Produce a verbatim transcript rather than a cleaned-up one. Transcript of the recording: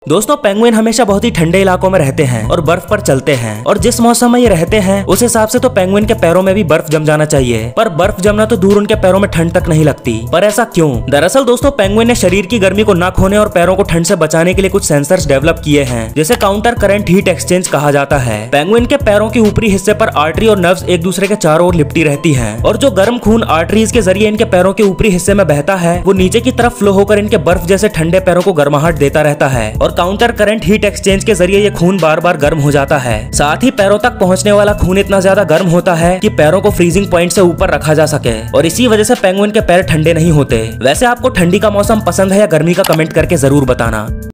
दोस्तों पेंगुइन हमेशा बहुत ही ठंडे इलाकों में रहते हैं और बर्फ पर चलते हैं और जिस मौसम में ये रहते हैं उस हिसाब से तो पेंगुइन के पैरों में भी बर्फ जम जाना चाहिए। पर बर्फ जमना तो दूर उनके पैरों में ठंड तक नहीं लगती। पर ऐसा क्यों? दरअसल दोस्तों पेंगुइन ने शरीर की गर्मी को न खोने और पैरों को ठंड से बचाने के लिए कुछ सेंसर्स डेवलप किए हैं जिसे काउंटर करंट हीट एक्सचेंज कहा जाता है। पेंगुइन के पैरों के ऊपरी हिस्से पर आर्टरी और नर्व्स एक दूसरे के चारों ओर लिपटी रहती है और जो गर्म खून आर्टरीज के जरिए इनके पैरों के ऊपरी हिस्से में बहता है वो नीचे की तरफ फ्लो होकर इनके बर्फ जैसे ठंडे पैरों को गर्माहट देता रहता है और काउंटर करंट हीट एक्सचेंज के जरिए ये खून बार बार गर्म हो जाता है। साथ ही पैरों तक पहुंचने वाला खून इतना ज्यादा गर्म होता है कि पैरों को फ्रीजिंग पॉइंट से ऊपर रखा जा सके और इसी वजह से पेंगुइन के पैर ठंडे नहीं होते। वैसे आपको ठंडी का मौसम पसंद है या गर्मी का? कमेंट करके जरूर बताना।